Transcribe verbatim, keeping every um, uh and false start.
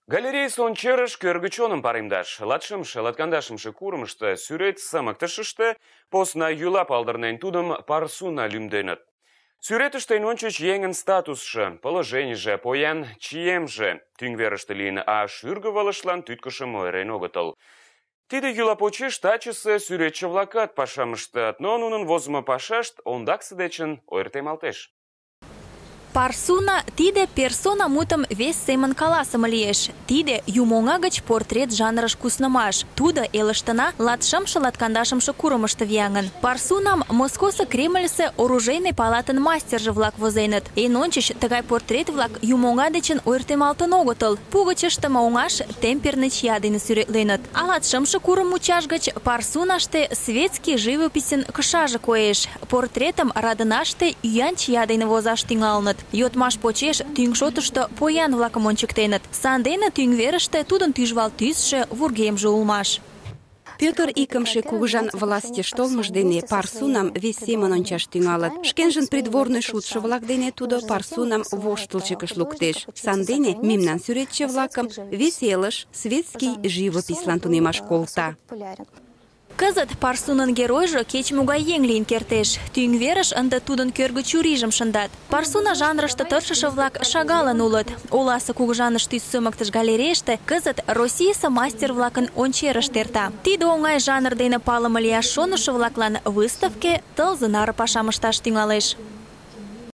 Галерей сончерыш кӧргычоным паремдаш, латшымше, латкандашымше курымышто сӱрет сымыктышыште посна юла палдырнен тудым Парсуна лӱмденыт. Сӱретыштен ончыч еҥын статусшо, положенийже, поян чиемже тӱҥверыште лийын, а шӱргывылышлан тӱткышым ойырен огытыл. Тиде йӱла почеш тачысе сӱретче-влакат пашам ыштат, но нунын возымо пашашт ондаксе дечын ойыртемалтеш. Парсуна тиде персона мутым вес семын каласыме лиеш. Тиде юмоҥа гыч портрет жанрыш куснымаш. Тудо элыштына латшымше-латкандашымше курымышто вияҥын. Парсунам Москосо Кремльысе оружейный палатын мастерже-влак возеныт. Эн ончыч тыгай портрет-влак юмоҥа дечын ойыртемалтын огытыл. Пу гыч ыштыме оҥаш темперный чия дене сӱретленыт. А латшымше курым мучаш гыч Парсунаште светский живописьын кышаже коеш. Портретым радынаште ӱян чия дене возаш тӱҥалыныт. Йодмаш почеш тӱҥ шотышто поян-влакым ончыктеныт. Сандене тӱҥверыште тудын тӱжвал тӱсшӧ, вургемже улмаш. Пӧтыр икымше кугыжан властьыш толмыж дене Парсунам вес семын ончаш тӱҥалыт. Шкенжын придворный шутшо-влак дене тудо Парсунам воштылчыкыш луктеш. Сандене мемнан сӱретче-влакым вес элыш, светский живопислан тунемаш колта. Кызыт Парсунын геройжо кеч-могай еҥ лийын кертеш. Тӱҥверыш ынде тудын кӧргӧ чурийжым шындат. Парсуна жанрыште тыршыше-влак шагалын улыт. Оласе кугыжаныш тӱс сымыктыш галерейыште кызыт Российысе мастер-влакын ончерышт эрта. Тиде оҥай жанр дене палыме лияш шонышо-влаклан выставке тылзе наре пашам ышташ тӱҥалеш.